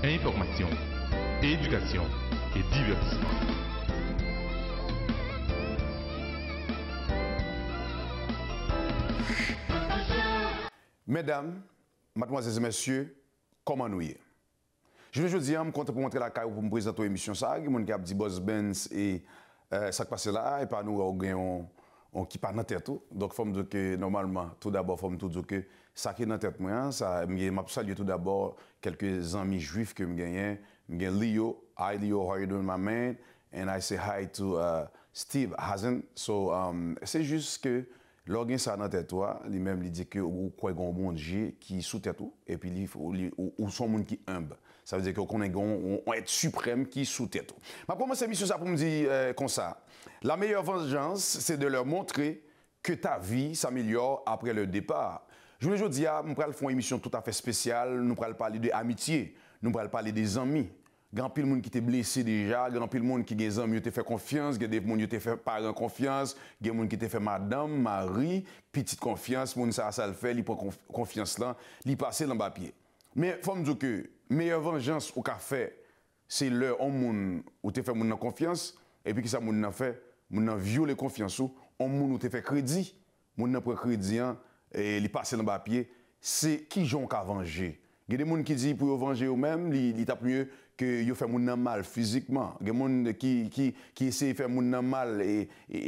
Information, éducation et divertissement. Mesdames, mademoiselles et messieurs, comment nous y est? Je vais dire, je suis content pour montrer la caille pour me présenter l'émission. Ça, il y a des gens qui dit Boss Benz et ça qui passe là, et pas nous, on qui pas dans la tête. Donc, il faut me dire que normalement, tout d'abord, il faut me dire que ça qui est dans la tête, moi, ça, je salue tout d'abord quelques amis juifs que je gagne. Je gagne Leo. Hi Leo, how are you doing, my man? And I say hi to Steve Hazen. So, c'est juste que lorsqu'il ça dans tête toi, lui-même il dit que ou quoi un monde qui sous tête tout et puis ou son monde qui humble. Ça veut dire qu'on est on être suprême qui sous tête tout. Ma première émission ça pour me dire comme ça. La meilleure vengeance, c'est de leur montrer que ta vie s'améliore après le départ. Je voulais dire, nous allons faire une émission tout à fait spéciale, nous allons parler de amitié, nous allons parler des amis. Grand pile monde qui t'est blessé déjà, grand pile monde qui des amis qui fait confiance, des monde qui fait parents confiance, des monde qui fait madame, mari, petite confiance, monde ça le fait, il prend confiance là, il passe dans papier. Mais faut me dire que meilleure vengeance au fait, c'est le monde où tu fait monde confiance et puis que ça monde fait, monde violer confiance ou on monde où tu fait crédit, monde prend crédit et il passe dans papier, c'est qui j'ont qu'à venger. Il y a des gens qui disent pour venger eux-mêmes, il tape mieux que yo fait moun nan mal physiquement. Il y a des gens qui essaient de faire moun nan mal et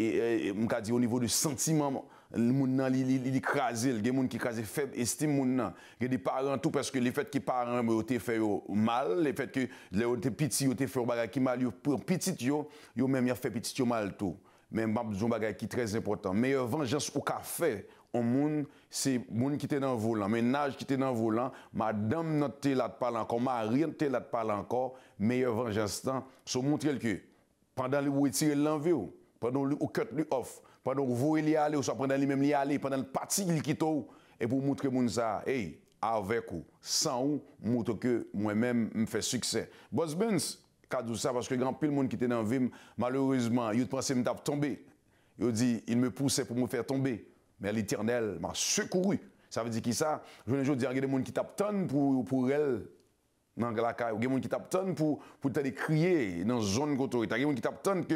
m'ka dit au niveau du sentiment, moun nan li écrasé, il y a des gens qui écrasé faible estime moun nan. Il y a des parents tout parce que les fait que parents ont été fait mal, les fait que les petits ont été fait bagay qui mal, pour petit yo même y a fait petit yo mal tout. Mais m'a besoin bagay qui très important. Meilleure vengeance au café on monde c'est monde qui était dans le volant, ménage qui était dans le volant, madame notre là parle encore, mari notre là parle encore, meilleure vengeance temps, so montrer que pendant le retirer l'envie, pendant le cut lui off, pendant vous y aller ou soit pendant lui même y aller, pendant le parti il quitte et pour montrer moun ça, hey, avec ou sans ou montre que moi-même me fait succès. Boss Benz cadou ça parce que grand pile monde qui était dans la vie malheureusement, il pensait me tape tomber. Il dit il me poussait pour me faire tomber. Mais l'Éternel m'a secouru. Ça veut dire qui ça? Je veux dire, il y a des gens qui tapent tonne pour elle dans la caille. Il y a des gens qui tapent tonne pour te crier dans la zone d'autorité. Il y a des gens qui tapent tonne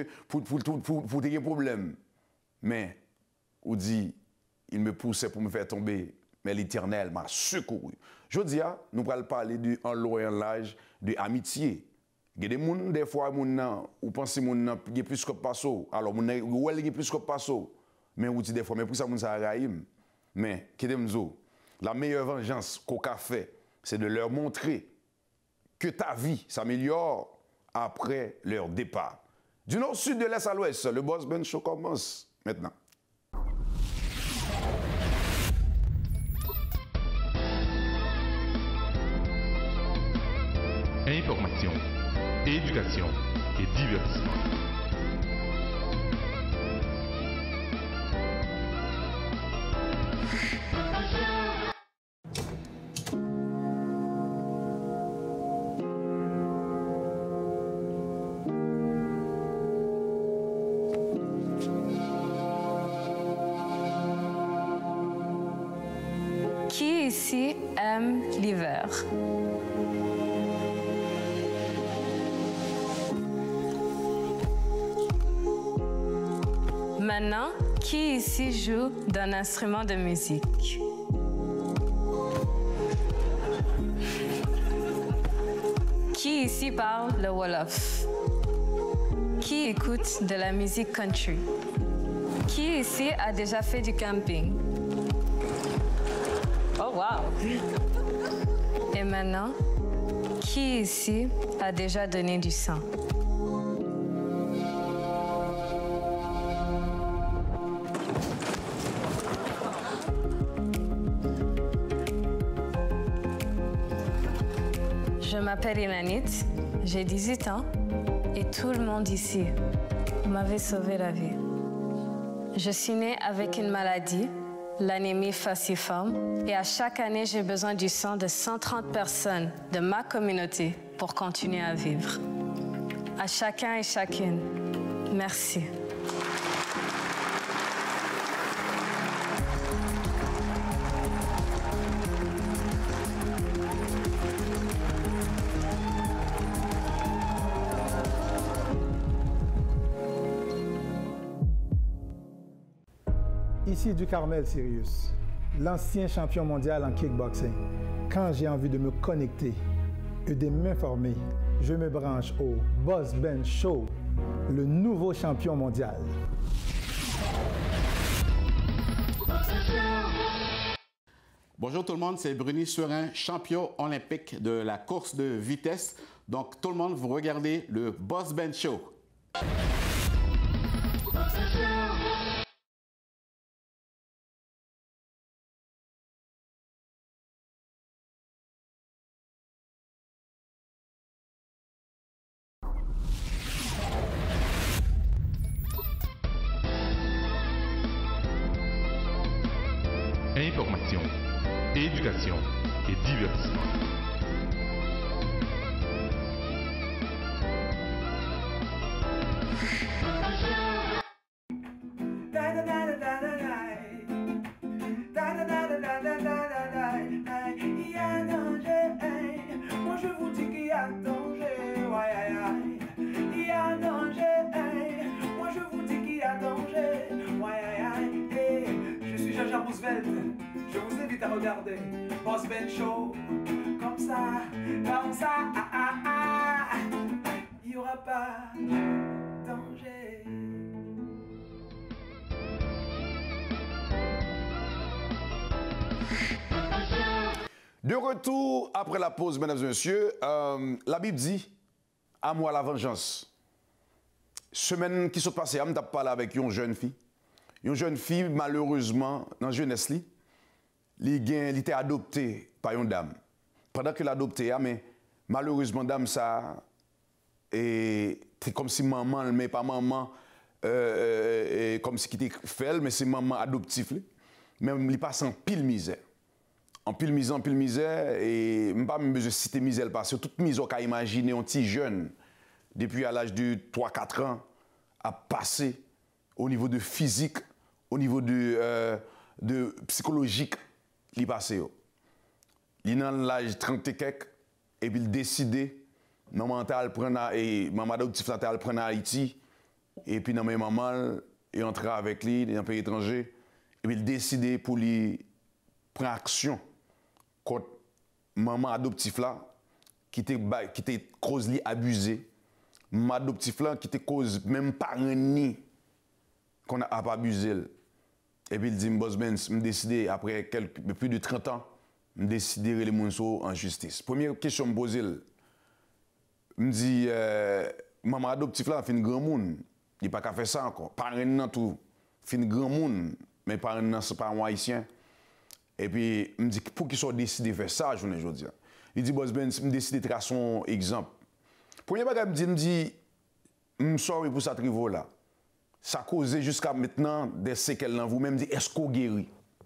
pour des problèmes. Mais, on dit, il me poussait pour me faire tomber. Mais l'Éternel m'a secouru. Je dis, nous allons parler en loyalage, de amitié. Il y a des gens, des fois, ou pensez qu'il y a plus que passo. Alors, il y a plus que passo. Mais on dit des fois, mais pour ça, on s'est raïm. Mais, la meilleure vengeance qu'on a fait, c'est de leur montrer que ta vie s'améliore après leur départ. Du nord au sud, de l'est à l'ouest, le Boss Benz Show commence maintenant. Information, éducation et divertissement. Qui ici aime l'hiver? Maintenant, qui ici joue d'un instrument de musique? Qui ici parle le Wolof? Qui écoute de la musique country? Qui ici a déjà fait du camping? Oh wow! Et maintenant, qui ici a déjà donné du sang? Je m'appelle Inanit, j'ai 18 ans et tout le monde ici m'avait sauvé la vie. Je suis née avec une maladie, l'anémie falciforme, et à chaque année, j'ai besoin du sang de 130 personnes de ma communauté pour continuer à vivre. À chacun et chacune, merci. Ici du Carmel Sirius, l'ancien champion mondial en kickboxing. Quand j'ai envie de me connecter et de m'informer, je me branche au Boss Ben Show, le nouveau champion mondial. Bonjour tout le monde, c'est Bruni Serin, champion olympique de la course de vitesse. Donc tout le monde, vous regardez le Boss Ben Show. Information, éducation et divertissement. Il y a danger, moi je vous dis qu'il y a danger, il y a danger, moi je vous dis qu'il y a danger, je suis Jean-Jean Roosevelt, je vous invite à regarder Boss Ben Show, comme ça, il n'y aura pas danger. De retour après la pause, mesdames et messieurs, la Bible dit « À moi la vengeance ». Semaine qui s'est passée, je me parlé avec une jeune fille. Une jeune fille, malheureusement, dans la jeunesse, elle était adoptée par une dame. Pendant qu'elle adoptée, mais malheureusement, dame, ça, c'est comme si maman, mais pas maman, comme si qui était fait, mais c'est maman adoptive. Mais elle passe en pile misère. En pile misère, et je ne pas besoin de citer misère parce que toute misère qu'on a imaginé un petit jeune, depuis à l'âge de 3-4 ans, a passé au niveau de physique, au niveau de psychologique, il passé. Il est dans l'âge 30 et quelques, et puis il décide, maman adoptive elle prend à Haïti, et puis maman est entré avec lui dans un pays étranger, et puis il décide pour lui prendre action contre maman adoptive là, qui était cause li abusé, maman adoptive là qui était cause même pas ni qu'on a pas abusé. Et puis il dit boss Ben, me décider après plus de 30 ans, me décider les monso en justice. Première question me poser, me dit maman adoptive là fin grand monde, il pas qu'à faire ça encore. Parent nan tout, fin grand monde, mais parent nan c'est pas un haïtien. Et puis, il me dit, pour qu'ils soient décidés de faire ça, je ne dis pas. Il dit, boss Ben, me décide de tracer son exemple. Premier bagage, il me dit, je suis sorry pour cette niveau là. Ça a causé jusqu'à maintenant des séquelles dans vous-même. Dit, est-ce qu'on guérit?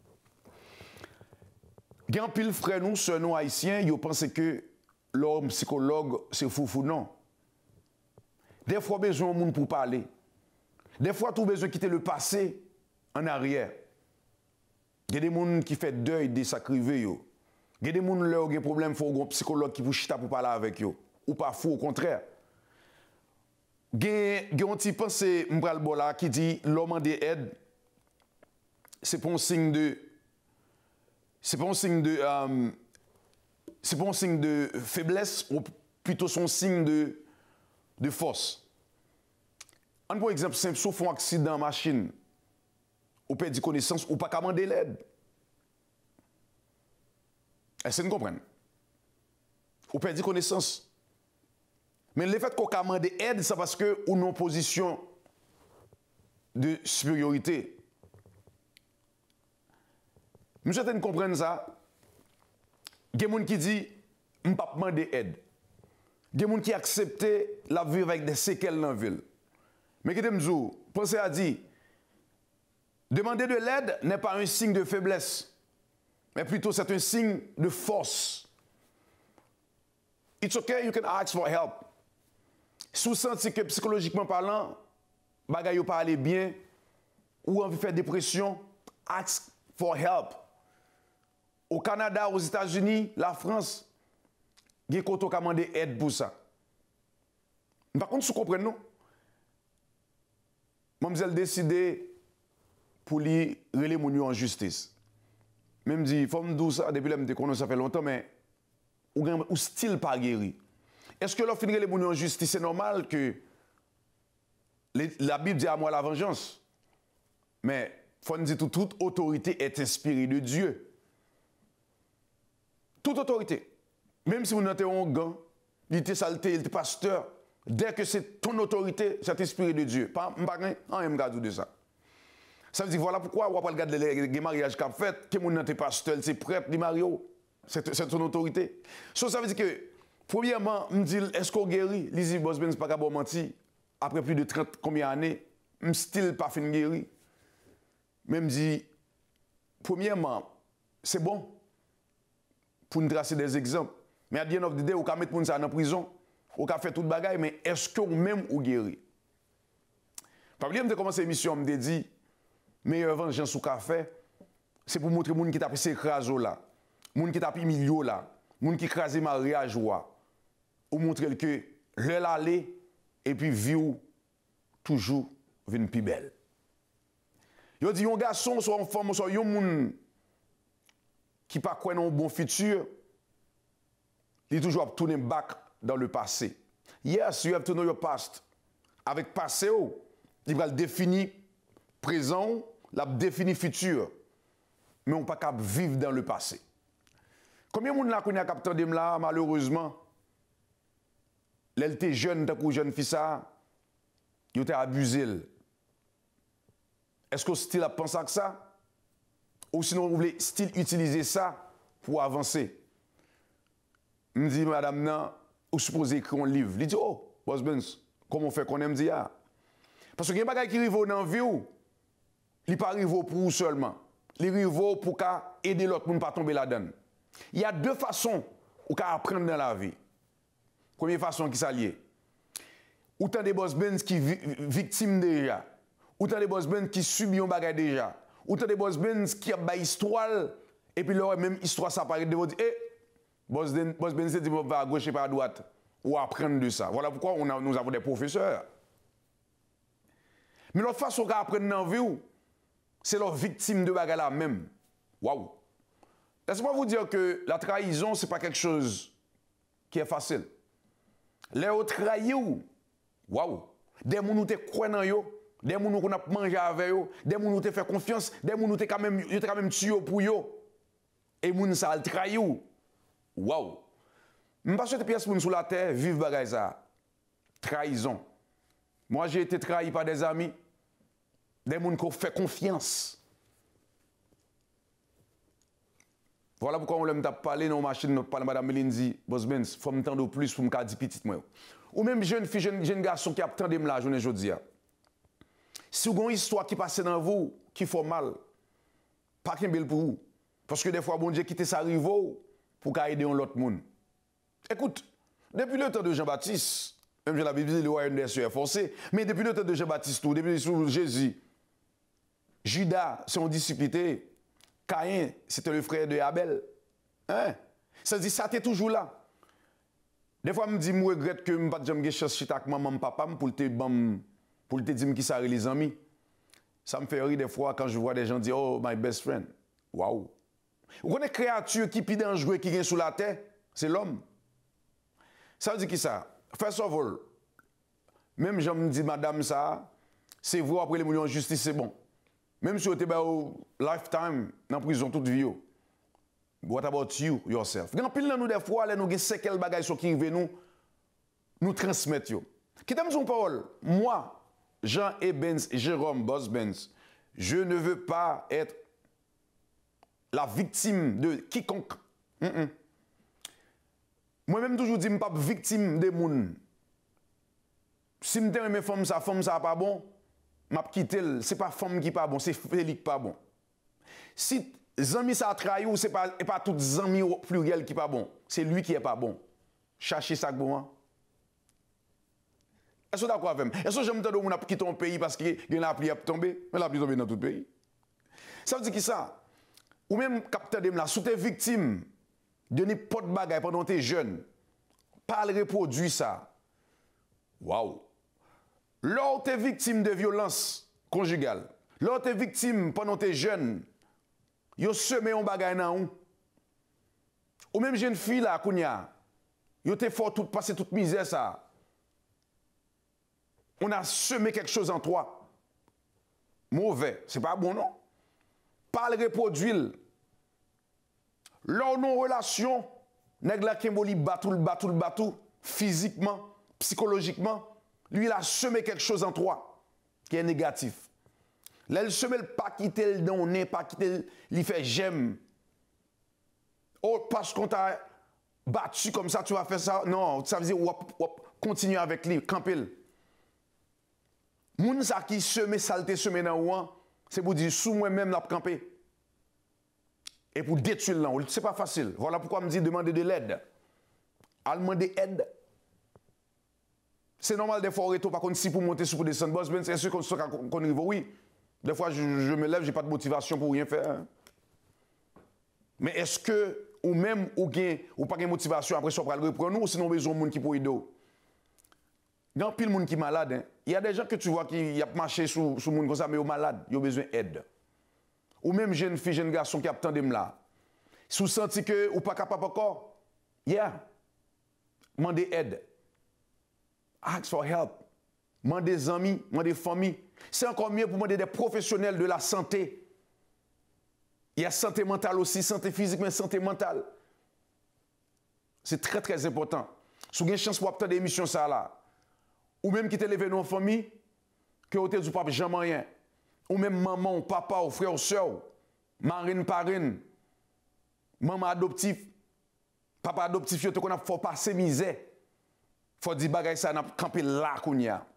Il y a un pile frère, nous, sœurs, nous, haïtiens, ils pensent que l'homme psychologue, c'est foufou. Non. Des fois, besoin de monde pour parler. Des fois, tout besoin de quitter le passé en arrière. Il y a des gens qui font deuil de sacrifier. Il y a des gens qui ont des problèmes, il faut un psychologue qui vous chita pour parler avec eux. Ou pas fou, au contraire. Il y a un petit pensée qui dit l'homme en aide, c'est pas un signe de. C'est pas un signe de. C'est pas un signe de faiblesse, ou plutôt son signe de force. Un bon exemple simple, sauf un accident machine. Ou perdre connaissance, ou pas commander l'aide. Est-ce que vous comprenez? Ou perdre connaissance. Mais le fait qu'on commande l'aide, c'est parce que ou non position de supériorité. Nous certains comprennent ça. Il y a des gens qui disent, je ne peux pas demander l'aide. Il y a des gens qui acceptent la vie avec des séquelles dans la ville. Mais qui te disent, pensez à dire, demander de l'aide n'est pas un signe de faiblesse, mais plutôt c'est un signe de force. It's okay, you can ask for help. Si vous sentez que psychologiquement parlant, bagay yo pas aller bien, ou envie de faire dépression, ask for help. Au Canada, aux États-Unis, la France, il y a des gens qui ont demandé aide pour ça. Par contre, si vous comprenez, non? Mademoiselle décidé pour lui relayer mon en justice. Même dit, faut me dire ça depuis que je me connais ça fait longtemps, mais ou style pas guéri. Est-ce que l'offre relayer mon en justice, c'est normal que la Bible dit à moi la vengeance? Mais faut nous dire toute autorité est inspirée de Dieu. Toute autorité. Même si vous notez un gant, il était saleté, il était pasteur, dès que c'est ton autorité, c'est inspiré de Dieu. Pas un me de ça. Ça veut dire, voilà pourquoi on va pas regarder les mariages qu'a fait, que mon était pasteur, c'est prêtre, les Mario. C'est ton autorité. So, ça veut dire que, premièrement, me dit, est-ce qu'on guérit? Lizzie Bosben, c'est pas qu'à mentir. Après plus de 30 combien d'années, je style pas fin guéri. Même dit, premièrement, c'est bon pour nous tracer des exemples. Mais à the end of the day, on peut mettre moun ça en prison, on peut faire toute bagaille, mais est-ce que même ou guéri? Par exemple, je commencé l'émission, je me dit, meilleure vengeance ou qu'a fait, c'est pour montrer moun qui t'a pissé écrasé là, moun qui t'a pris milieu là, moun qui crasé mariage ou montrer que l'heure aller et puis vie toujours vient plus belle. Yo dit un garçon soit une femme soit un moun qui pas croit dans un bon futur, il toujours tourner back dans le passé. Yes, you have to know your past. Avec passé, il va le définir présent, la définir futur. Mais on pas capable vivre dans le passé. Combien de monde là qu'on a capté là malheureusement, elle était jeune, tant que jeune fille ça, il était abusé. Est-ce que style a pensé à ça? Ou sinon, vous voulez style utiliser ça pour avancer? Je me dis, madame, non, vous supposez écrire un livre. Il dit, oh, Boss Benz, comment on fait qu'on aime dire? Parce que les gens qui arrivent dans la vie, ils ne pas arriver pour vous seulement. Ils arrivent pour aider l'autre monde à ne pas tomber là-dedans. Il y a deux façons pour apprendre dans la vie. Première façon qui s'allie. Ou t'as des Boss Benz qui victimes déjà. Ou t'as des Boss Benz qui subissent un bagage déjà. Ou t'as des Boss Benz qui ont une histoire, et puis leur même histoire s'apparaît de vous dire, eh, Boss Benz c'est dit, va à gauche et pas à droite. Ou apprendre de ça. Voilà pourquoi nous avons des professeurs. Mais l'autre façon d'apprendre dans la vie, c'est leur victime de bagage là même. Waouh! Laissez-moi vous dire que la trahison, ce n'est pas quelque chose qui est facile. Les autres trahis, waouh! Des gens qui te croient dans eux, des gens qui ont mangé avec eux, des gens qui te fait confiance, des gens qui ont quand même tué pour eux. Et les gens qui ont trahi. Waouh! Je ne sais pas si pièce pour nous sur la terre, vivre bagay ça. Trahison. Moi, j'ai été trahi par des amis, des gens qui ont fait confiance. Voilà pourquoi on l'aime parler dans la machine, parler Mme Melindy, Boss Benz, il faut me tendre plus pour me dire petit moi. Ou même jeune fille, jeune garçon qui a attendu la journée aujourd'hui. Si vous avez une histoire qui passe dans vous, qui fait mal, pas qu'un bel pour vous. Parce que des fois, bon Dieu quitte ça arrive pour aider l'autre monde. Écoute, depuis le temps de Jean-Baptiste, même je l'avais dit, le royaume des cieux est forcé, mais depuis le temps de Jean-Baptiste, depuis le temps de Jésus, Judas, son disciple, Caïn, c'était le frère de Abel. Hein? Ça dit, ça t'est toujours là. Des fois, je me dis, je regrette que je ne pas jamais chercher avec maman, papa, pour te dire qui ça les amis. Ça me fait rire des fois quand je vois des gens dire, oh, my best friend. Waouh! Vous connaissez une créature qui est plus dangereuse qui vient sous la terre? C'est l'homme. Ça veut dire qui ça? First of all, même je me dis, madame, ça, c'est vous après les millions de justice, c'est bon. Même si vous êtes au lifetime dans la prison toute vie. What about you, yourself? Quand pile nous des fois, nous avons séquelles bagages qui viennent nous transmettre. Qui t'aime son parole? Moi, Jean et Benz, Jérôme, Boss Benz, je ne veux pas être la victime de quiconque. Moi-même, toujours dis, je ne suis pas victime des gens. Si je aime mes femmes, ça pas bon, je vais quitter. Ce n'est pas femme qui pas bon, c'est Félix pas bon. Si les amis ça trahi, ce n'est pas tous les amis pluriels qui pas bon. C'est lui qui est pas bon. Cherchez ça bon. Est-ce que vous êtes d'accord avec moi? Est-ce que j'aime entendre qu'on a quitté un pays parce qu'il y a la pluie à tomber? Mais la pluie tombe dans tout le pays. Ça veut dire que ça? Ou même, capteur de là, sous tes victimes de n'importe bagaille pendant tes jeunes, pas le reproduire ça. Waouh! Lors tes victimes de violence conjugale, L'autre victime pendant que tu es jeune, yo semé un bagay nan ou même jeune fille là, kounya, yo te fort tout passer toute misère ça. On a semé quelque chose en toi. Mauvais, c'est pas bon non. Pas le reproduire. Lors nos relations, nèg la kemboli batou, physiquement, psychologiquement, lui il a semé quelque chose en toi qui est négatif. Là, il semé le pas quitter le donner, pas quitter il fait j'aime. Oh, parce qu'on t'a battu comme ça, tu vas faire ça. Non, ça veut dire continue avec lui, camper. Moun sa qui semé saleté semé dans ouan, c'est pour dire sous moi-même n'a camper. Et pour détruire là, c'est pas facile. Voilà pourquoi me dit demander de l'aide. À demander aide. C'est normal des fois retour par contre si pour monter si pour descendre boss ben c'est sûr qu'on arrive oui. Des fois je me lève, j'ai pas de motivation pour rien faire. Hein? Mais est-ce que ou même ou pas de motivation après ça pour le reprendre ou sinon besoin de monde qui pour aider. Il y a pile monde qui malade hein. Il y a des gens que tu vois qui y a marché sur monde comme ça mais ils sont malades, ils ont besoin d'aide. Ou même jeune fille, jeune garçon qui attendent là. Si vous sentez que ou pas capable encore, demandez aide. Ask for help. Demandez des amis, demandez des familles. C'est encore mieux pour demander des professionnels de la santé. Il y a santé mentale aussi, santé physique, mais santé mentale. C'est très, très important. Si vous avez une chance pour obtenir des émissions, ça là, ou même qui te levé dans une famille, que vous n'avez pas jamais rien. Ou même maman, ou papa, ou frère, ou soeur, marine, parraine, maman adoptif, papa adoptif, il faut passer misère. Il faut dire bagay ça, n'a camper là qu'on y a.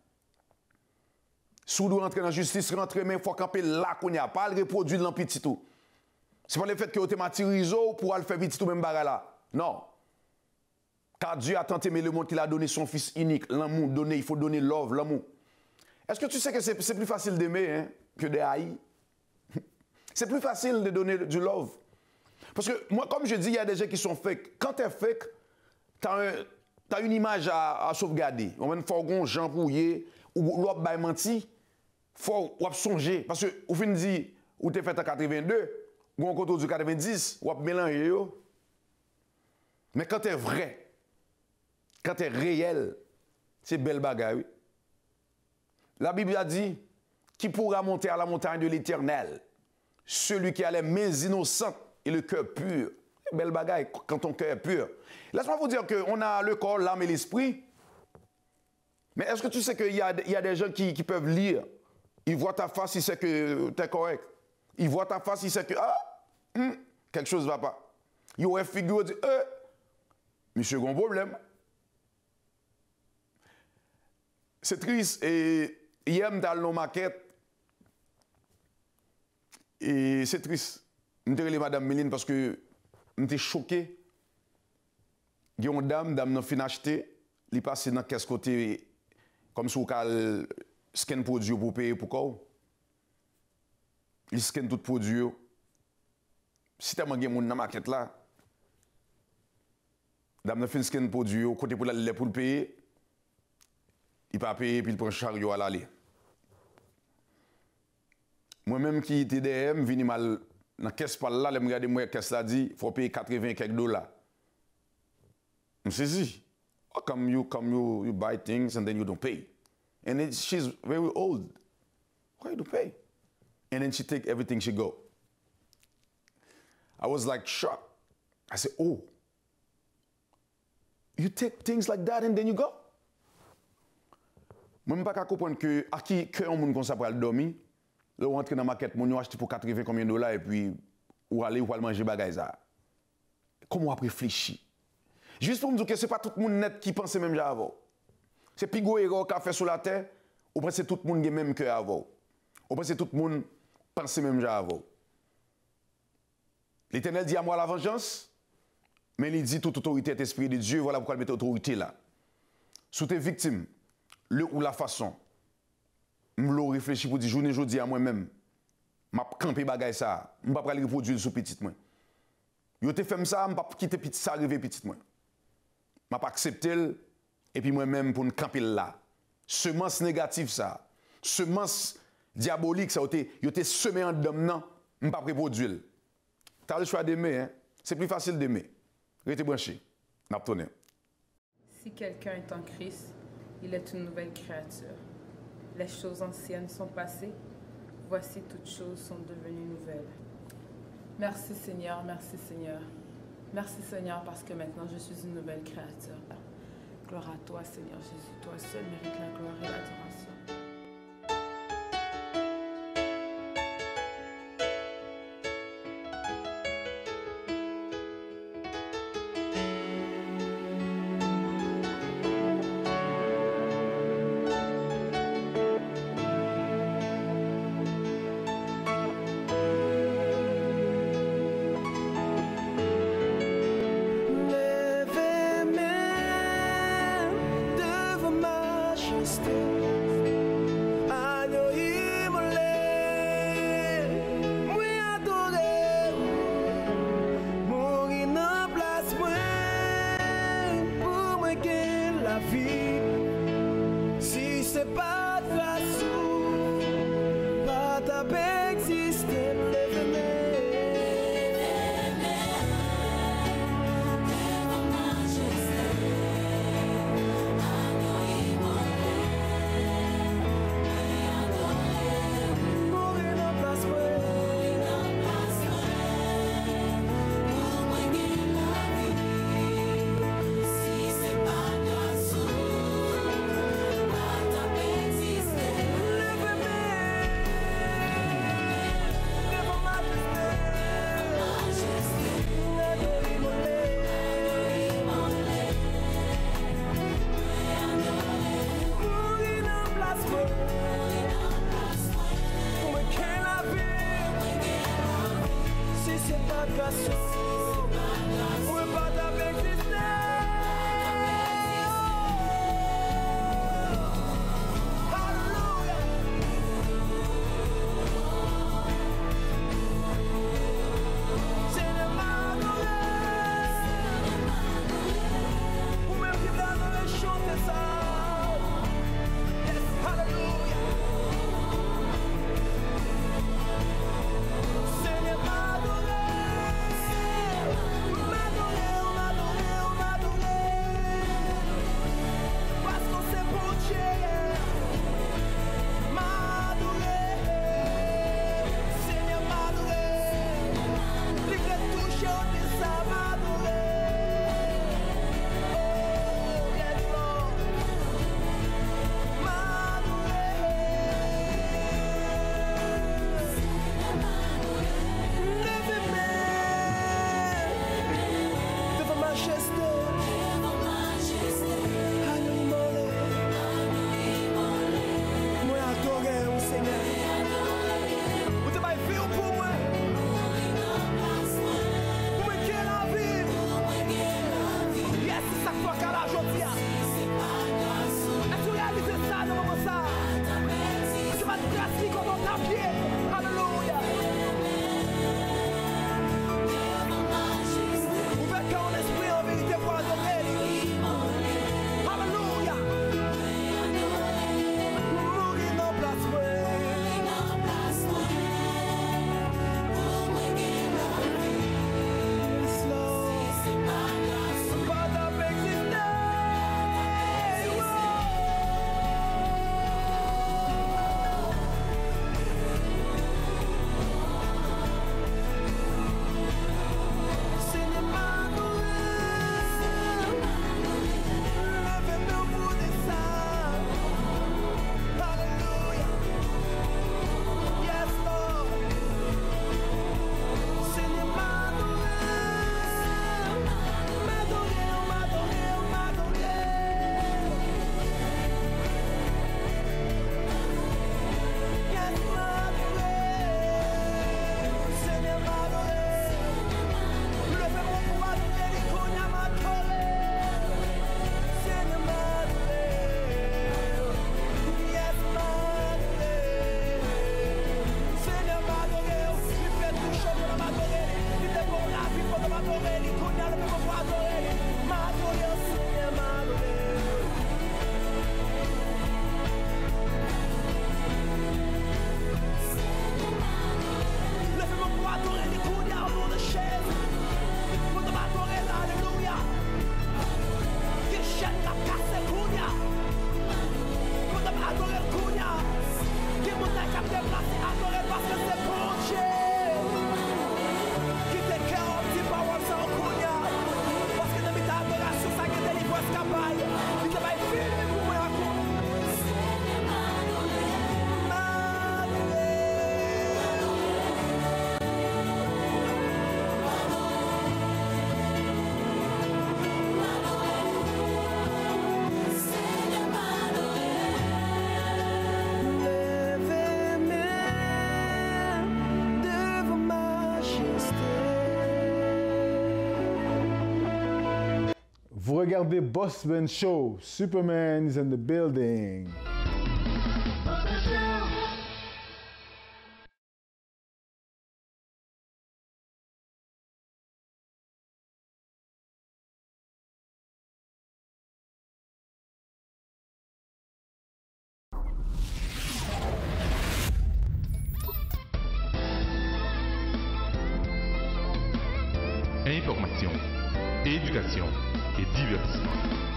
Si vous rentrer dans la justice, rentrer, mais il faut camper là qu'on y a. Pas le reproduire dans le petit tout. C'est pas le fait que vous avez tiré pour le faire petit tout même bagay là. Non. Car Dieu a tant aimé le monde qu'il a donné son fils unique. L'amour donné, il faut donner love, l'amour. Est-ce que tu sais que c'est plus facile d'aimer hein, que de haïr? C'est plus facile de donner du love. Parce que moi, comme je dis, il y a des gens qui sont fake. Quand tu es fake, tu as une image à sauvegarder. On va faire un Jean Pouillet ou l'autre bail menti. Il faut songer. Parce que, au fin dit, ou tu es fait en 82, ou en côté du 90, ou mélanger. Mais quand tu es vrai, quand tu es réel, c'est belle bagaille. La Bible a dit, qui pourra monter à la montagne de l'Éternel? Celui qui a les mains innocentes et le cœur pur. Belle bagaille quand ton cœur est pur. Laisse-moi vous dire qu'on a le corps, l'âme et l'esprit. Mais est-ce que tu sais qu'il y a des gens qui peuvent lire? Ils voient ta face, ils savent que tu es correct. Ils voient ta face, ils savent que quelque chose ne va pas. Ils ont une figure, ils disent, monsieur, il y a un problème. C'est triste. Et hier, je suis allé dans la maquette. Et c'est triste. Je suis allé Madame Méline parce que j'étais choqué. Il y a une dame n'a fin acheté. Elle est passée dans quel côté, comme si elle scanne produit pour payer pour quoi. Il scanne tout produit. Si tu as un monde dans la maquette là, dame n'a fin scanne produit, côté pour aller pour le payer. Il pas payer puis il prend chariot à l'aller. Moi-même qui était DM, vini mal dans caisse par là, je regarde moi caisse là dit, faut payer 80 quelques dollars. Je me suis how come you buy things and then you don't pay? And she's very old. Why you don't pay? And then she take everything she go. I was like shocked. I said, oh, you take things like that and then you go? Je ne peux pas comprendre que à qui un monde comme ça pour aller dormir, là on rentre dans la market, on achète pour 80 combien de dollars et puis ou aller manger bagay ça. Comment on réfléchit? Juste pour me dire que ce n'est pas tout le monde net qui pense même avant. C'est plus gros erreur qu'a fait sur la terre, ou pense que tout le monde a même cœur avant. Ou pense que tout le monde pense même avant. L'Éternel dit à moi la vengeance, mais il dit toute autorité est esprit de Dieu, voilà pourquoi il met autorité là. Sous tes victimes, le ou la façon, je l'ai réfléchi pour dire, journée aujourd'hui à moi-même, je vais camper bagay ça, je ne vais pas le reproduire sous petit moi. Je te fait ça, je ne vais pas quitter petit ça, arriver petit moi. Je ne vais pas accepter, et puis moi-même pour me camper là. Semence négative ça, semence diabolique, ça a été semé en dedans, non, je ne pas reproduire. Tu as le choix d'aimer, hein? C'est plus facile d'aimer. Restez branché. N'a pas Si quelqu'un est en Christ, il est une nouvelle créature. Les choses anciennes sont passées, voici toutes choses sont devenues nouvelles. Merci Seigneur, merci Seigneur. Merci Seigneur parce que maintenant je suis une nouvelle créature. Gloire à toi Seigneur Jésus, toi seul mérites la gloire et l'adoration. Si c'est pas grâce pas ta paix exister, Vous regardez Boss Ben Show. Superman is in the building. Information, éducation et divertissement.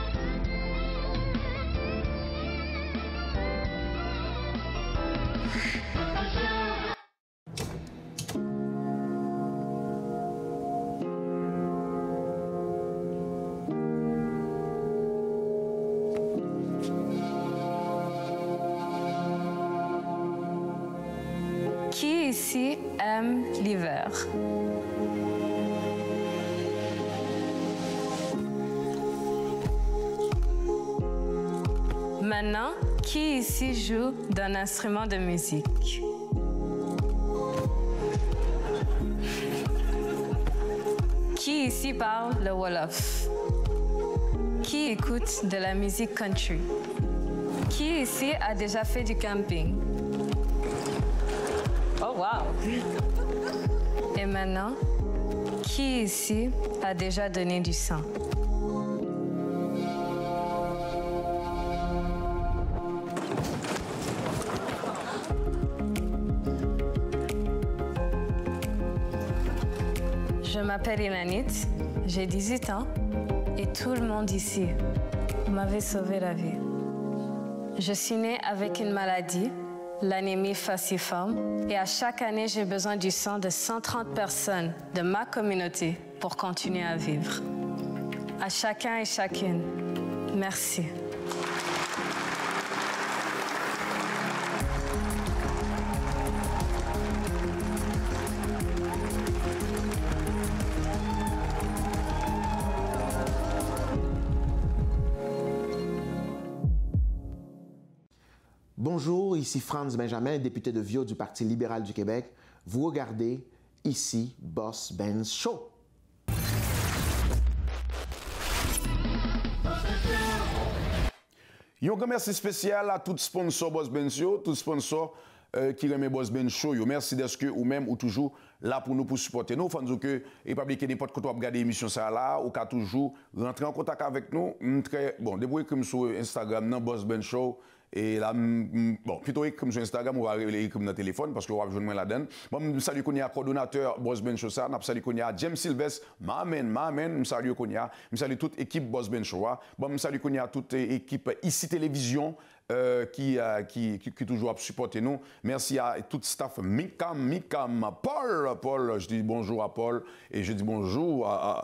Qui ici aime l'hiver? Maintenant, qui ici joue d'un instrument de musique? Qui ici parle le Wolof? Qui écoute de la musique country? Qui ici a déjà fait du camping? Oh wow! Et maintenant, qui ici a déjà donné du sang? Je m'appelle Inanit, j'ai 18 ans et tout le monde ici m'avait sauvé la vie. Je suis née avec une maladie, l'anémie falciforme, et à chaque année, j'ai besoin du sang de 130 personnes de ma communauté pour continuer à vivre. À chacun et chacune, merci. Bonjour, ici Franz Benjamin, député de Viau du Parti libéral du Québec. Vous regardez ici Boss Ben's Show. Un grand merci spécial à tout sponsor Boss Ben Show, tout sponsor qui remet Boss Ben Show. Merci d'être ou même ou toujours là pour nous pour supporter nous. Faut nous que et pas oublier que n'importe quand on regarde l'émission ça là ou qu'à toujours rentrer en contact avec nous. Très bon, débrouillez comme sur Instagram non Boss Ben Show. Et là, bon, plutôt comme sur Instagram, on va aller comme dans le téléphone parce qu'on va jouer là-dedans. Bon, je salue qu'on y a coordonnateur Boss Ben Show, je salue qu'on y a James Sylvestre, Mamen, je salue qu'on y a, je salue toute équipe Boss Ben Show. Bon, je salue qu'on y a toute équipe ici télévision qui toujours supporté nous. Merci à tout le staff, Mikam, Paul, je dis bonjour à Paul et je dis bonjour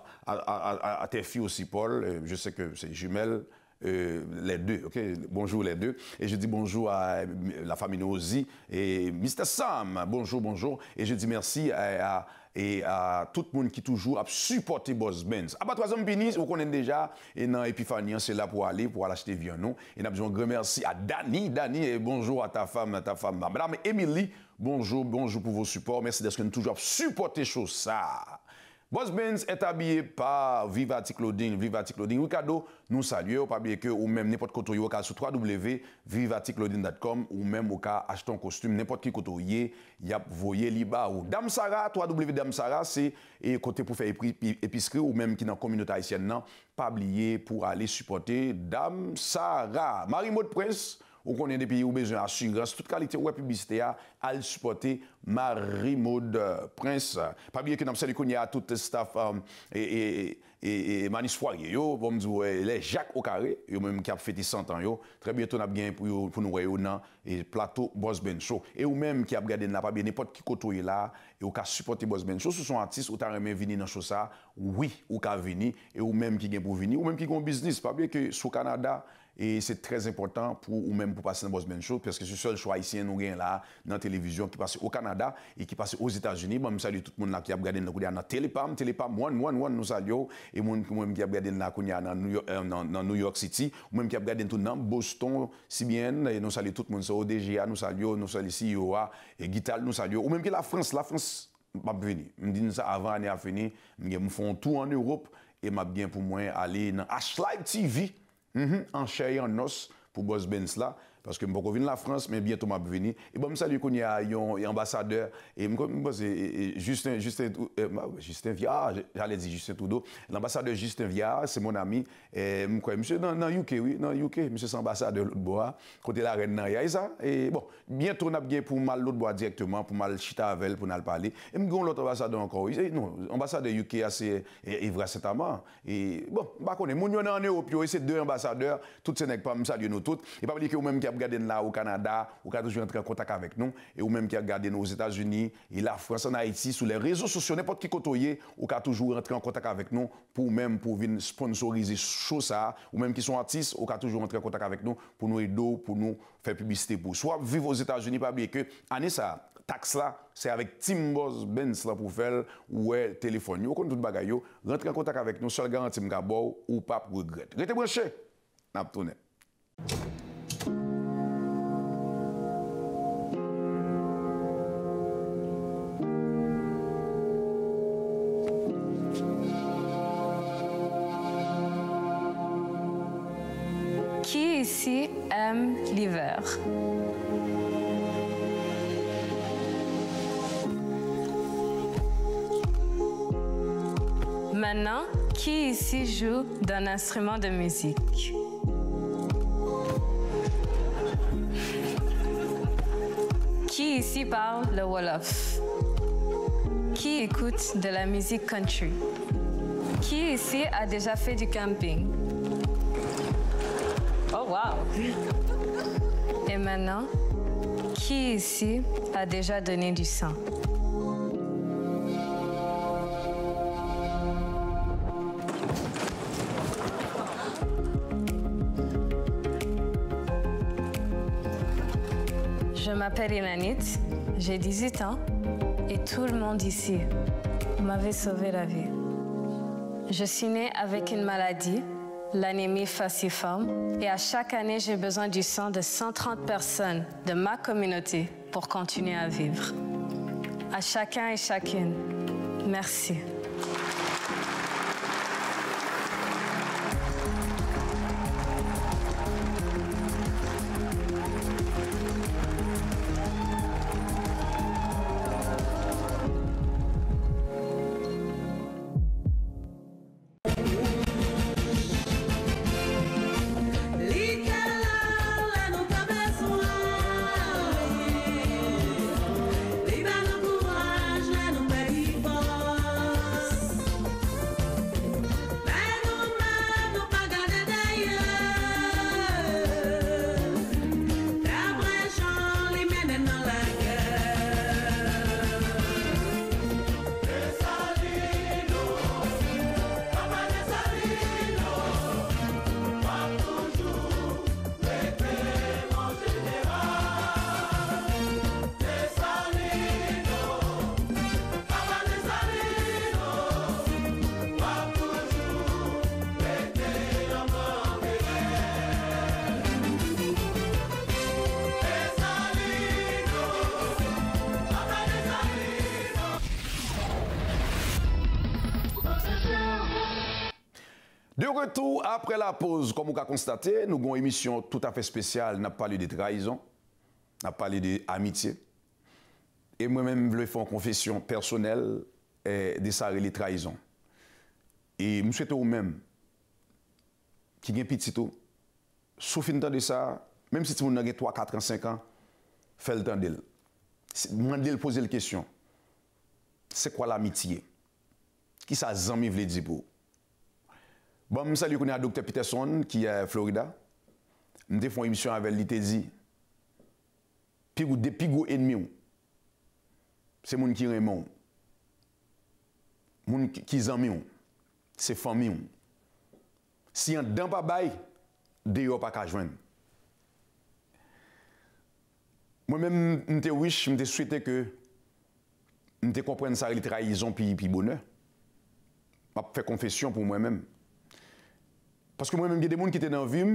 à tes filles aussi, Paul. Je sais que c'est jumelles. Les deux, ok? Bonjour les deux. Et je dis bonjour à la famille Nozi et Mr. Sam. Bonjour. Et je dis merci à tout le monde qui toujours a supporté Boss Benz. À part 3 bénis, vous connaissez déjà. Et dans Epiphanie, c'est là pour aller acheter viande. Et nous avons un grand merci à Dani, et bonjour à ta femme. Madame Émilie, bonjour pour vos supports. Merci d'être toujours supporté chose ça. Boss Benz est habillé par Vivati Clothing. Ricardo, nous saluons. Pas oublier que ou même n'importe côté au cas sur www.vivaticlothing.com ou même au cas acheter un costume n'importe qui côté y a voyé liba ou Dame Sarah, www.damsara c'est côté pour faire épicerie ou même qui dans communauté haïtienne non, pas oublier pour aller supporter Dame Sarah. Marie-Maud Prince ou qu'on est des pays où besoin d'assurance, toute qualité web publicité à le supporter Marie-Maud Prince. Pas oublier que nous avons qu'on y a tout le staff et Manis Foyer, bon me dire les Jacques au carré, yo même qui a fêté 100 ans yo, très bientôt n'a bien pour nous voir dans et plateau Boss Ben Show et ou même qui a regardé n'a pas bien n'importe qui côté là et ou ka supporter Boss Ben Show, ce sont artistes ou t'a remet venir dans show ça, oui, ou ka venir et ou même qui gain pour venir ou même qui gon business, pas bien que sous Canada. Et c'est très important pour ou même pour passer dans Boss Ben Show parce que c'est le seul choix haïtien nous gagne là dans la télévision qui passe au Canada et qui passe aux États-Unis. Bon, je salue tout le monde là qui a regardé dans Télépam 1 nous saluons et moi qui a regardé là dans New York City ou même qui a regardé tout dans Boston si bien et nous saluons tout le monde sur ODGA nous saluons CEO et Guital nous saluons ou même que la France m'a venu me dit ça avant année à finir me font tout en Europe. et m'a bien pour moi aller dans H-Live TV en chair et en os pour Boss Benz là. Parce que je ne peux pas venir la France, mais bientôt je vais venir. Et bon, je salue qu'il y a un ambassadeur, et Justin Viard, j'allais dire Justin Trudeau. L'ambassadeur Justin Viard, c'est mon ami. Et monsieur dans UK, oui, dans UK, monsieur c'est ambassadeur de l'autre bois, côté la reine dans y ça. Et bon, bientôt on a bien pour mal l'autre bois directement, pour mal chita avec pour nous parler. Et nous avons l'autre ambassadeur encore. Non, ambassadeur UK, c'est Evra Saint-Amand. Et bon, je ne sais pas, en Europe, c'est deux ambassadeurs, toutes ces nègres, pas me saluer nous toutes. Et pas dire que vous-même qui regardé là au Canada, ou qui a toujours entré en contact avec nous, et ou même qui a regardé nous aux États-Unis, et la France, en Haïti, sur les réseaux sociaux, n'importe qui côtoyer, ou qui a toujours entré en contact avec nous, pour venir sponsoriser chose ça, ou même qui sont artistes, ou qui a toujours entré en contact avec nous, pour nous aider, pour nous faire publicité pour. Soit vivre aux États-Unis, pas oublier que, année ça, taxe là, c'est avec Tim Boss Benz là pour faire, ou téléphone, ou comme tout bagaille, rentrer en contact avec nous, seule garantie m'gabo, ou pas regret. Restez branchés, n'a pas tourné. Qui ici aime l'hiver? Maintenant, qui ici joue d'un instrument de musique? Qui ici parle le Wolof? Qui écoute de la musique country? Qui ici a déjà fait du camping? Oh wow! Et maintenant, qui ici a déjà donné du sang? Je m'appelle Ilanit, j'ai 18 ans et tout le monde ici m'avait sauvé la vie. Je suis née avec une maladie, l'anémie falciforme, et à chaque année, j'ai besoin du sang de 130 personnes de ma communauté pour continuer à vivre. À chacun et chacune, merci. De retour après la pause, comme vous avez constaté, nous avons une émission tout à fait spéciale. Nous avons parlé de trahison, nous avons parlé d'amitié. Et moi-même, je vais faire une confession personnelle de ça, les trahisons. Et je souhaite vous-même, qui est petit tout, souffle le temps de ça, même si vous avez 3, 4 ans, 5 ans, faites le temps d'elle. Demandez-le, posez la question. C'est quoi l'amitié? Qui ça zami veut dire pour? Bon, je salue le Dr. Peterson qui est à Florida. Nous avons fait une émission avec lui, dit, des pigou ennemis, c'est les gens qui aiment, les gens qui aiment, c'est famille. Si on ne donne pas bail, dehors pas qu'à joindre. Moi-même, je souhaite que je comprenne ça, les trahisons puis bonheur. Je fais confession pour moi-même. Parce que moi-même, il y a des gens qui étaient dans la vie, je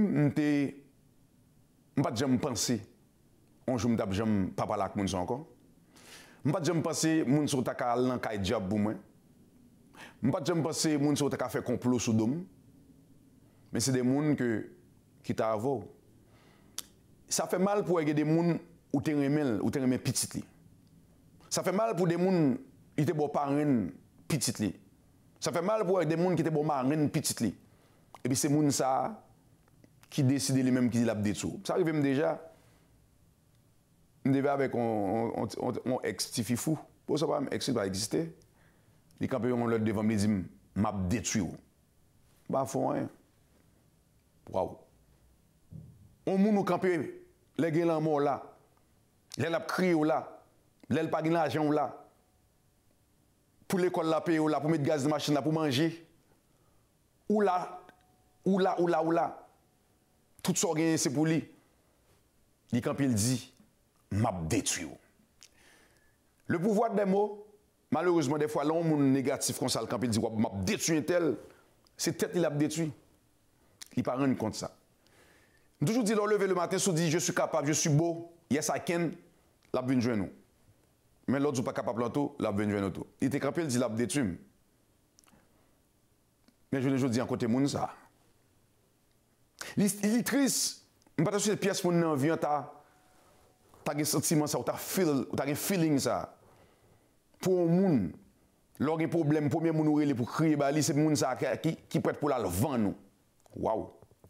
ne jamais penser. Un jour, je ne jamais pas parler avec les gens encore. Je ne jamais penser que les gens sont dans le job pour moi. Je ne pense pas que les gens qui ont fait complot sous dôme, mais c'est des gens qui t'ont avoué. Ça fait mal pour des gens ou te remet petit. Ça fait mal pour des gens qui étaient beaux parents petit. Ça fait mal pour des gens qui étaient beaux marraines petit. Et puis c'est les gens qui décident les-mêmes qui l'ont détruit. Ça arrive même déjà. Je devais avec un ex-tififou. Pour ça, un ex va exister. Les campions leur devant me disent m'a détruit. Bah, font rien. Waouh. On moun camper. Les gens mort là, les gens crié là, les gens pas l'argent là, pour l'école la payer là, pour mettre gaz de machine là, pour manger, ou là, tout ça c'est pour lui. Il quand il dit, m'a détruit. Le pouvoir des mots, malheureusement des fois l'homme négatif comme ça, quand il dit m'a détruit un tel, c'est tête il a détruit. Il pas rendre compte ça. Toujours dit, lever le matin, se dit, je suis capable, je suis beau, yes I can, la vient jouer nous. Mais l'autre n'est pas capable de la vient jouer nous. Il était capable, il dit, la détruit. Mais je dis, en côté moun ça. Il est triste. Je ne sais pas si cette pièce moun vient, tu as un sentiment, tu as un feeling ça. Pour un moun, lors un problème, premier moun pour crier, c'est moun ça qui prête pour la vendre nous. Waouh.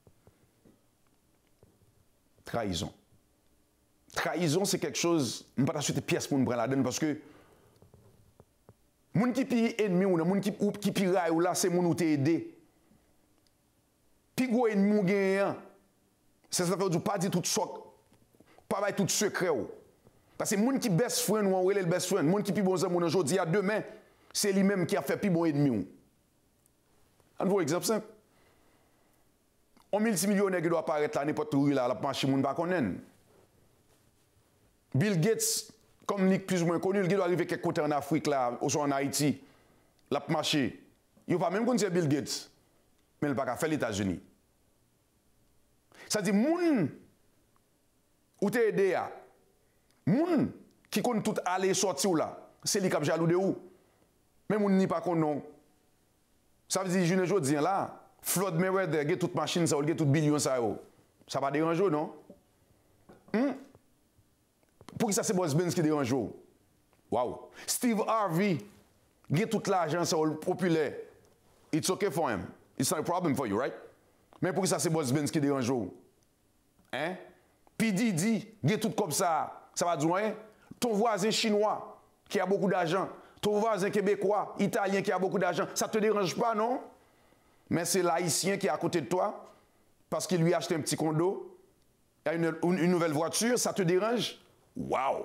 Trahison. Trahison, c'est quelque chose, je ne peux pas acheter pièce pour nous prendre la donne parce que moun qui pire ennemi ou moun qui pire ou là, c'est moun ou t'es aidé. Puis gros ennemi ou gagnant, ça veut dire pas dire tout choc, pas dire tout secret. Parce que moun qui best friend ou le best friend, moun qui pi bon zam aujourd'hui, à demain, c'est lui-même qui a fait plus bon ennemi. Un nouveau exemple simple. Un multimillionnaire qui doit apparaître là, n'importe où, là, la marché, moun pas connaître. Bill Gates, comme il est plus ou moins connu, il doit arriver quelque côté en Afrique, là, ou soit en Haïti, la marché. Il ne pas même connaître Bill Gates, mais il n'a pas fait les États-Unis. Ça dit, moun, ou t'es aidé, moun, qui connaît tout aller sortir là, c'est lui qui a jaloux de où. Mais moun n'y pas connaît. Ça veut dire, je ne dis là, Floyd Mayweather, il a toute machine, ça, il a tout billion, ça va déranger, non? Pour qui ça, c'est Boss Benz qui dérange? Wow. Steve Harvey, il a tout l'argent, ça, populaire. It's okay for him. It's not a problem for you, right? Mais pour qui ça, c'est Boss Benz qui dérange? Hein? P. Diddy, il a tout comme ça. Ça va dire, hein? Ton voisin chinois, qui a beaucoup d'argent, ton voisin québécois, italien, qui a beaucoup d'argent, ça ne te dérange pas, non? Mais c'est l'haïtien qui est à côté de toi, parce qu'il lui a acheté un petit condo, une nouvelle voiture, ça te dérange? Waouh!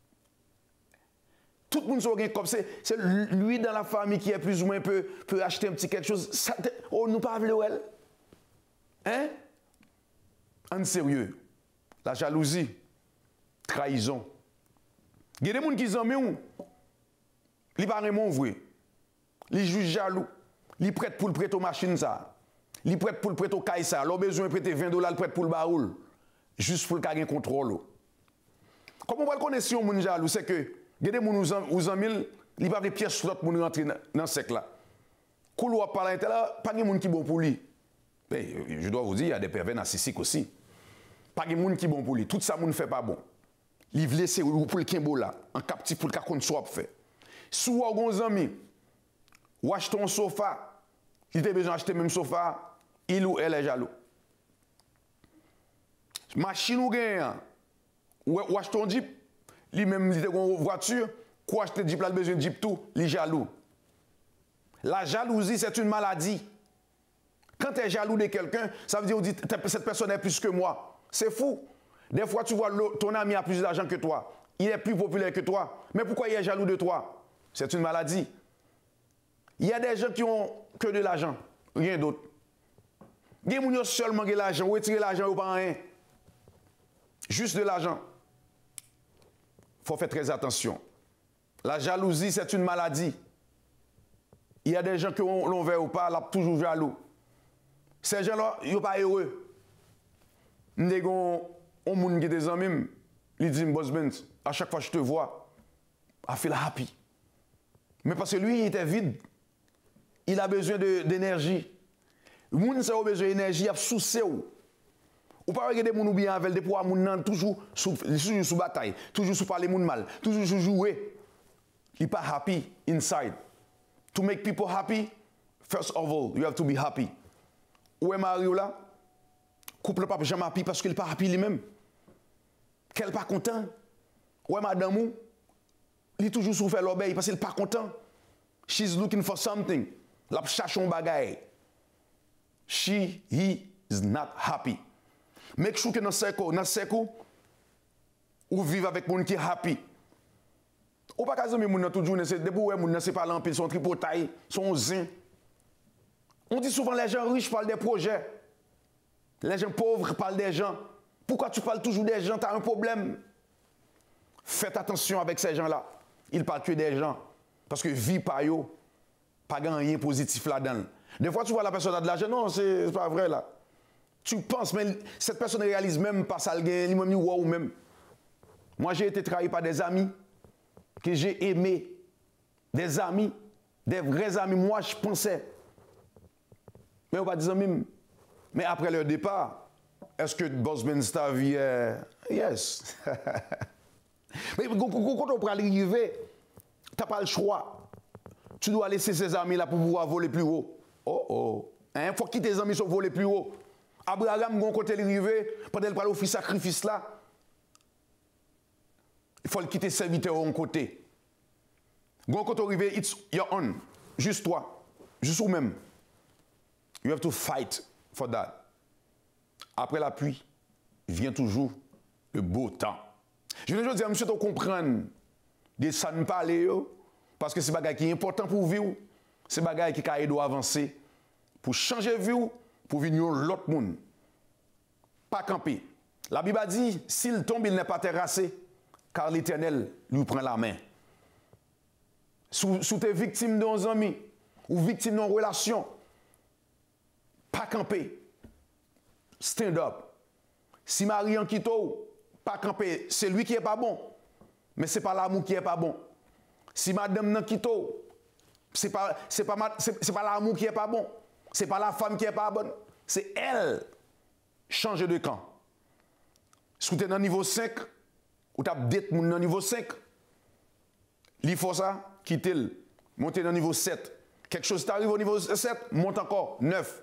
Tout le monde se comme c'est lui dans la famille qui est plus ou moins peut acheter un petit quelque chose. Ça oh, nous pas voulu elle. Hein? En sérieux. La jalousie, trahison. Il y a des gens qui sont amis, ils pas vraiment vrai. Ils jugent jaloux. Ils prêtent pour le prêter aux machines ça. Ils prêtent pour le prêter au caille ça. Ils ont besoin de prêter $20, ils prêtent pour le baoul. Juste pour le gagner contrôle. Comment on va le connaître si on est jaloux? C'est que, il y a des gens qui ont mis, ils pas des pièces sur pour rentrer dans ce sec là. Couloir par l'intérieur, pas de gens qui sont bons pour lui. Mais, je dois vous dire, il y a des pervers narcissiques aussi. Pas de gens qui sont bons pour lui. Tout ça, ne fait pas bon. Il veut laisser pour le kimbo là, en captif pour le cas qu'on soit fait. Si vous avez des amis, ou achetez un sofa, il a besoin d'acheter même sofa, il ou elle est jaloux. Machine ou gagnant, ou achetez un Jeep, lui-même il a une voiture, ou acheter un Jeep, il a besoin de Jeep tout, il est jaloux. La jalousie, c'est une maladie. Quand tu es jaloux de quelqu'un, ça veut dire que cette personne est plus que moi. C'est fou. Des fois, tu vois ton ami a plus d'argent que toi. Il est plus populaire que toi. Mais pourquoi il est jaloux de toi? C'est une maladie. Il y a des gens qui ont que de l'argent, rien d'autre. Il y a des gens qui ont seulement de l'argent, ou retirer l'argent ou pas rien. Juste de l'argent. Il faut faire très attention. La jalousie, c'est une maladie. Il y a des gens qui ont l'envers ou pas, là, toujours jaloux. Ces gens-là, ils ne sont pas heureux. Il y a un monde qui est des amis, il dit, Boss Benz, à chaque fois que je te vois, I feel happy. Mais parce que lui, il était vide. il a besoin d'énergie. Moun sa a besoin d'énergie, il a soucié ou. Ou pas regarder moun ou bien avec des poids moun nan toujours sous bataille, toujours sous parler moun mal, toujours sous jouer. Il pas happy inside. To make people happy, first of all, you have to be happy. Où est Mario là? Couple pas jamais happy parce qu'il pas happy lui-même. Qu'elle pas content. Où est madame ou? Il toujours souffert l'obéi parce qu'il pas content. She's looking for something. La cherche un bagay. He is not happy. Make sure que dans ce cercle, ou vivre avec moun qui est happy. Ou pas qu'à moun nan toute journée, c'est debout moun nan c'est pas l'empile, son tripotaille, son zin. On dit souvent les gens riches parlent des projets. Les gens pauvres parlent des gens. Pourquoi tu parles toujours des gens? Tu as un problème. Faites attention avec ces gens-là. Ils parlent que des gens. Parce que vie pas yo, pas rien positif là-dedans. Des fois, tu vois la personne a de l'argent. Non, c'est pas vrai là. Tu penses, mais cette personne ne réalise même pas ça. Il m'a mis wow même. Moi, j'ai été trahi par des amis que j'ai aimés. Des amis, des vrais amis. Moi, je pensais. Mais on va dire même. Mais après leur départ, est-ce que Boss Benz ta vie est... Yes. Mais quand on peut arriver, tu n'as pas le choix. Tu dois laisser ces amis là pour pouvoir voler plus haut. Oh. Il faut quitter tes amis pour voler plus haut. Abraham, quand côté arrivé, pendant qu'il parle au sacrifice là, il faut le quitter serviteur en côté. Quand côté arrivé, it's your own. Juste toi. Juste vous-même. You have to fight for that. Après la pluie, vient toujours le beau temps. Je veux dire, monsieur, tu comprends de ça ne parler, parce que c'est un bagage qui est important pour vivre. C'est un bagage qui doit avancer pour changer de vie, pour venir l'autre monde. Pas camper. La Bible a dit, s'il tombe, il n'est pas terrassé, car l'Éternel lui prend la main. Sous tes victimes d'un ami ou victime d'une relation, pas camper. Stand up. Si Marie en quitte, pas camper, c'est lui qui est pas bon, mais c'est pas l'amour qui est pas bon. Si madame n'en quitte, c'est pas l'amour qui est pas bon, c'est pas la femme qui est pas bonne, c'est elle. Changer de camp. Si tu es dans le niveau 5, ou tu as d'être dans le niveau 5, il faut ça, quitter-le, monter dans le niveau 7. Quelque chose t'arrive au niveau 7, monte encore, 9.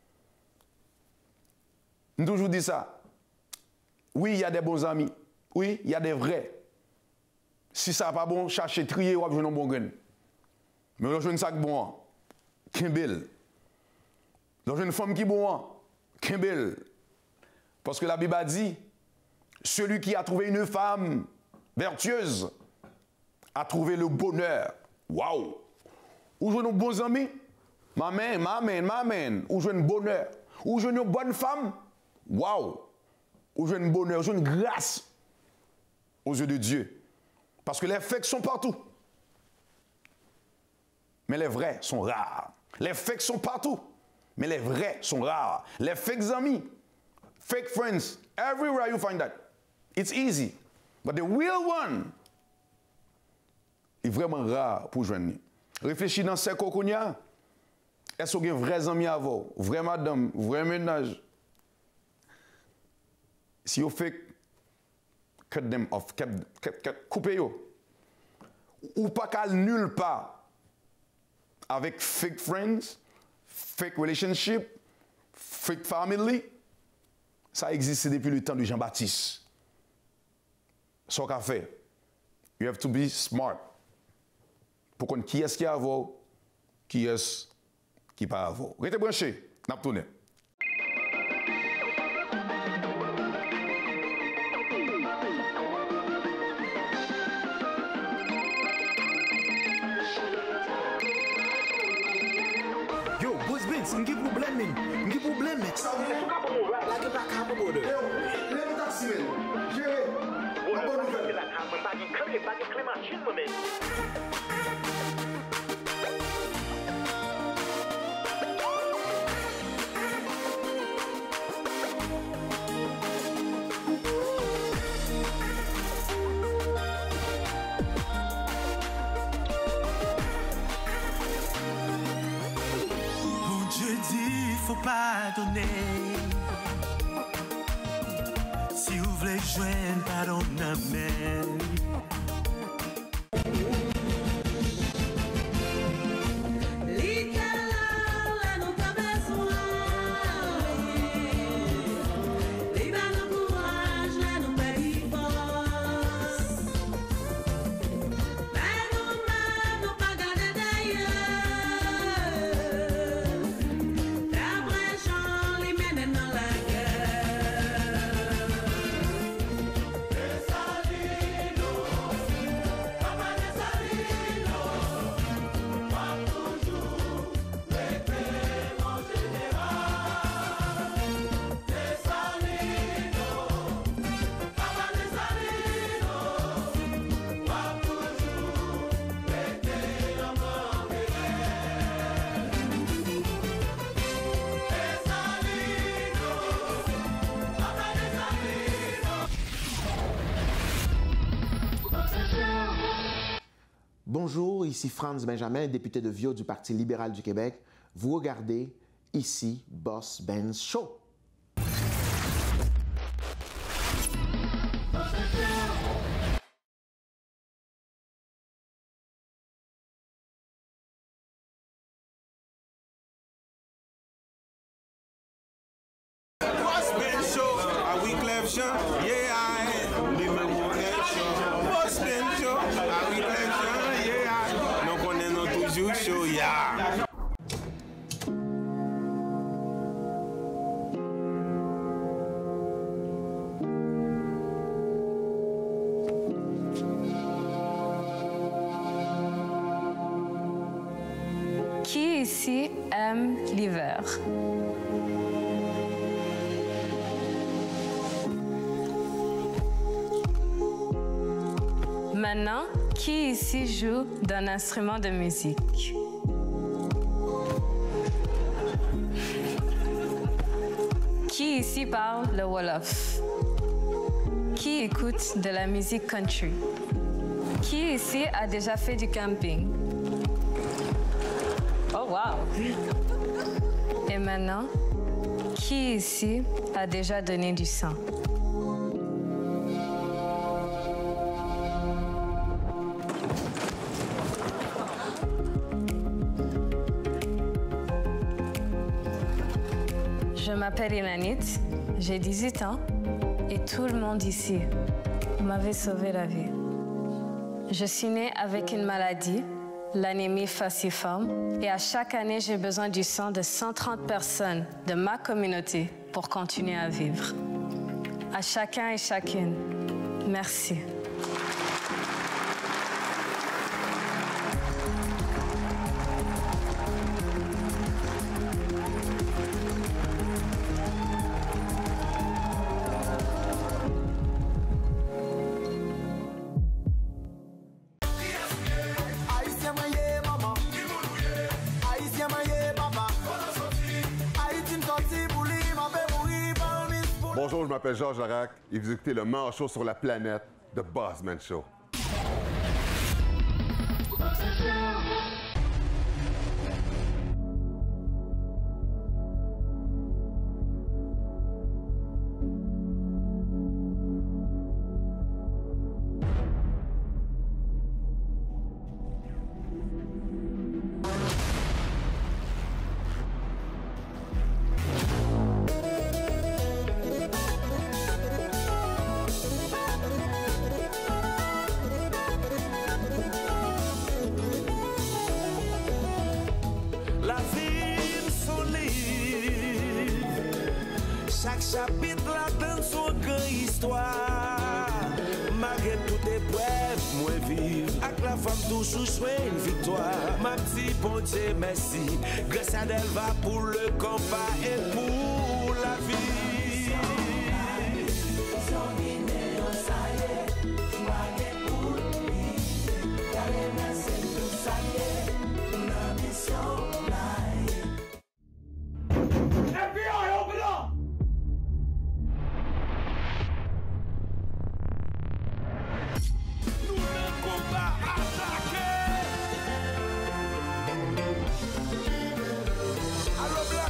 Je toujours dit ça. Oui, il y a des bons amis. Oui, il y a des vrais. Si ça n'est pas bon, cherchez, trier ou avoir un bon grain. Mais on a un sac bon, Kimbel. On a une femme qui est bon, Kimbel. Parce que la Bible a dit, celui qui a trouvé une femme vertueuse a trouvé le bonheur. Waouh! Ou je nos bons amis? Maman. Ou je un bonheur? Ou je une bonne femme? Waouh! Ou je un bonheur, je une grâce aux yeux de Dieu. Parce que les fakes sont partout. Mais les vrais sont rares. Les fakes sont partout. Mais les vrais sont rares. Les fakes amis, fake friends, everywhere you find that. It's easy. But the real one est vraiment rare pour joindre. Réfléchis dans ces cocognas. Est-ce que vous avez vrais amis à vous, vrais madame, vrais ménage? Si vous faites cut them off, coupez-vous. Ou pas qu'à nulle part avec fake friends, fake relationship, fake family, ça existe depuis le temps de Jean-Baptiste. Ce qu'on a fait, you have to be smart. Pour qu'on qui est-ce qui a à voir, qui est-ce qui pas à voir. Restez branchés, n'a pas tourné. Yo, Boss Benz, ngi problème men. Ngi problème men. Ça veut dire pas bon rap. La que pas capable de. Yo, les taxi men. J'ai la bonne nouvelle. La cam pas de clé machine men. Je dis, faut pardonner. Si vous voulez joindre, pardonnez. Bonjour, ici Franz Benjamin, député de Viau du Parti libéral du Québec. Vous regardez ici Boss Ben's Show. Boss Ben's Show, à Wyclef Jean, yeah, I Boss Ben's Show, à Wyclef Jean, yeah, nous connaissons toujours show, yeah. Qui ici aime l'hiver? Maintenant, qui ici joue d'un instrument de musique? Qui ici parle le Wolof? Qui écoute de la musique country? Qui ici a déjà fait du camping? Oh wow! Et maintenant, qui ici a déjà donné du sang? Je m'appelle Ilanit, j'ai 18 ans et tout le monde ici m'avait sauvé la vie. Je suis née avec une maladie, l'anémie falciforme, et à chaque année, j'ai besoin du sang de 130 personnes de ma communauté pour continuer à vivre. À chacun et chacune, merci. Bonjour, je m'appelle Georges Larac et vous écoutez le meilleur show sur la planète, The Boss Man Show. La vie son livre, chaque chapitre la donne son grand histoire. Malgré toute épreuve, moi vive. Avec la femme toujours jouer une victoire. Ma petite bon Dieu, merci. Grâce à elle va pour le combat et pour la vie. FBI, open up! Nous le combat attaqué. Alors,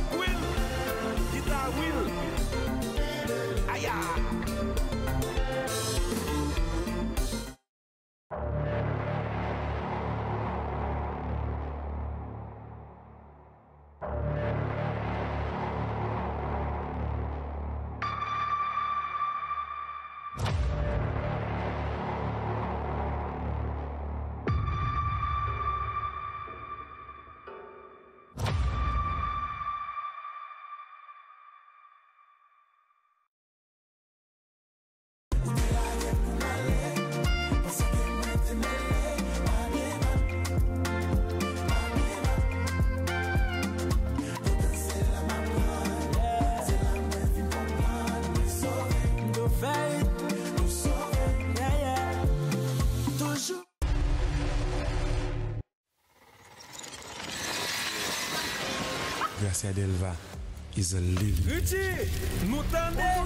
Gracia Delva is a living. Richie, nous t'en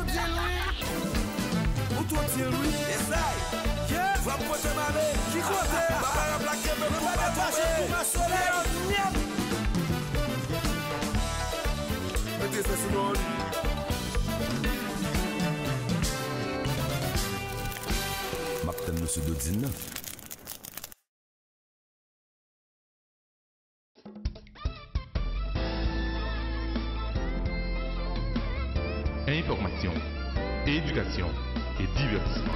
où toi tu Louis? Et ça, va poser malé. Qui côté? Papa plaqué, mais pas détaché pour ma soleil. Mettez ça Simon. Martin Monsieur Dodine. Information, éducation et divertissement.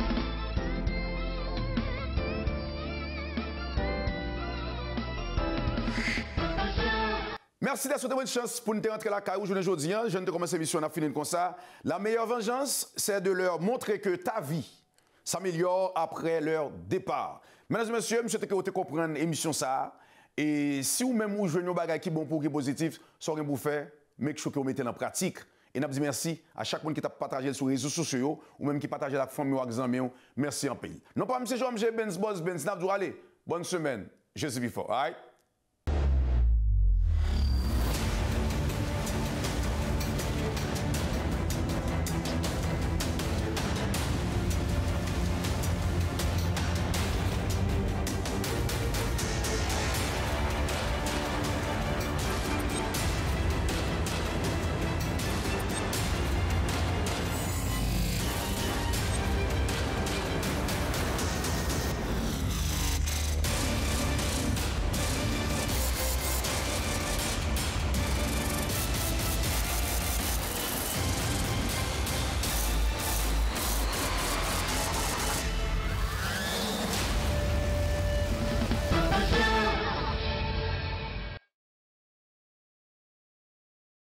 Merci d'avoir souhaité bonne chance pour nous rentrer la caille aujourd'hui. Je viens de commencer l'émission, on a fini comme ça. La meilleure vengeance, c'est de leur montrer que ta vie s'améliore après leur départ. Mesdames et messieurs, je souhaite que vous compreniez l'émission ça. Et si vous-même vous jouez un bagage qui est bon pour qui est positif, ça vous faire, make sure que vous mettez en pratique. Et nous disons merci à chaque monde qui t'a partagé sur les réseaux sociaux ou même qui partage la famille ou les amis. Merci en pays. Non pas M. Jean-Michel Benz, Boss Benz, allez, bonne semaine. Je suis fort. All right?